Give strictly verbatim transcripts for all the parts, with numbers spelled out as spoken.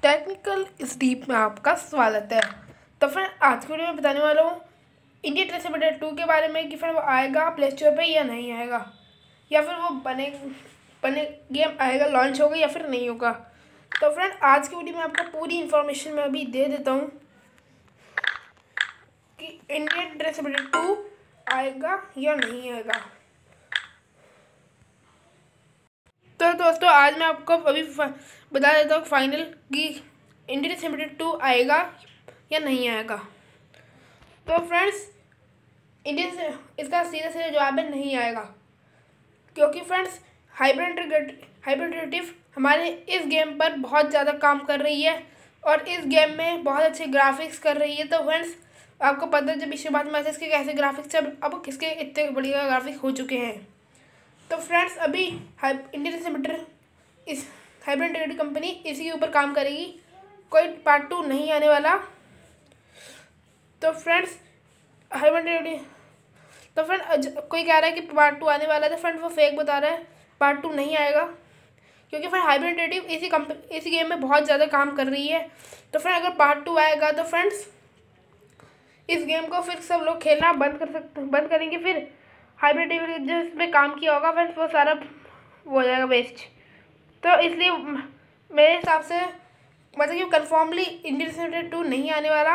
Technical steep में आपका स्वागत है। तो फ्रेंड आज की वीडियो में बताने वाला हूँ इंडिया ट्रेस सिमुलेटर टू के बारे में कि फ्रेंड वो आएगा प्ले स्टोर पर या नहीं आएगा, या फिर वो बने बने गेम आएगा, लॉन्च होगा या फिर नहीं होगा। तो फ्रेंड आज की वीडियो में आपको पूरी इन्फॉर्मेशन मैं अभी दे देता हूँ कि इंडिया ट्रेस सिमुलेटर टू आएगा या नहीं आएगा। तो दोस्तों आज मैं आपको अभी बता देता हूँ फाइनल कि इंडिया ट्रेस सिमुलेटर टू आएगा या नहीं आएगा। तो फ्रेंड्स इंडिया से इसका सीधा सीधा जवाब है नहीं आएगा, क्योंकि फ्रेंड्स हाइब्रिड हाइब्रिडेटिव हमारे इस गेम पर बहुत ज़्यादा काम कर रही है और इस गेम में बहुत अच्छे ग्राफिक्स कर रही है। तो फ्रेंड्स आपको पता है जब इसके बाद मैसेज के कैसे ग्राफिक्स अब अब किसके इतने बढ़िया ग्राफिक्स हो चुके हैं। तो फ्रेंड्स अभी इंडिया ट्रेस सिमुलेटर इस हाइब्रिड कंपनी इसी के ऊपर काम करेगी, कोई पार्ट टू नहीं आने वाला। तो फ्रेंड्स हाइब्रिड तो फ्रेंड कोई कह रहा है कि पार्ट टू आने वाला है, तो फ्रेंड वो फेक बता रहा है, पार्ट टू नहीं आएगा, क्योंकि फ्रेंड हाइब्रिड इसी कंपनी इसी गेम में बहुत ज़्यादा काम कर रही है। तो फ्रेंड अगर पार्ट टू आएगा तो फ्रेंड्स इस गेम को फिर सब लोग खेलना बंद कर सकते बंद करेंगे, फिर हाइब्रिड जिस पे काम किया होगा फ्रेंड्स वो सारा वो हो जाएगा वेस्ट। तो इसलिए मेरे हिसाब से मतलब कि confirmly India trains simulator two नहीं आने वाला।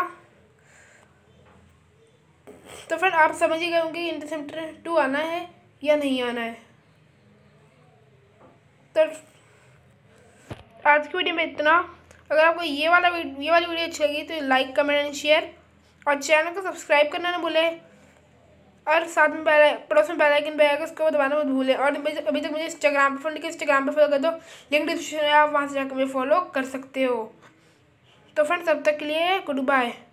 तो फ्रेंड आप समझ ही गए होंगे इंडिया ट्रेस सिमुलेटर टू आना है या नहीं आना है। तो आज की वीडियो में इतना। अगर आपको ये वाला ये वाली वीडियो अच्छी लगी तो लाइक कमेंट एंड शेयर, और चैनल को सब्सक्राइब करना ना भूलें, और साथ में बेल पड़ोस में बेल आइकन पे आएगा उसको दबाना मत भूलें। और अभी तक मुझे इंस्टाग्राम पर के इंस्टाग्राम पर फॉलो कर दो, लिंक डिस्क्रिप्शन में आप वहाँ से जाकर मुझे फॉलो कर सकते हो। तो फ्रेंड्स तब तक के लिए गुड बाय।